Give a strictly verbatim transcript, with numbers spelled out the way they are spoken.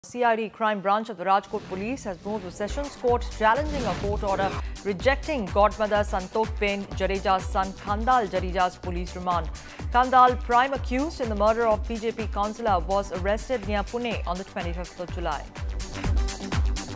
C I D crime branch of the Rajkot police has moved to Sessions Court challenging a court order rejecting godmother Santok Pen Jadeja's son Khandal Jadeja's police remand. Khandal, prime accused in the murder of B J P councillor, was arrested near Pune on the twenty-fifth of July.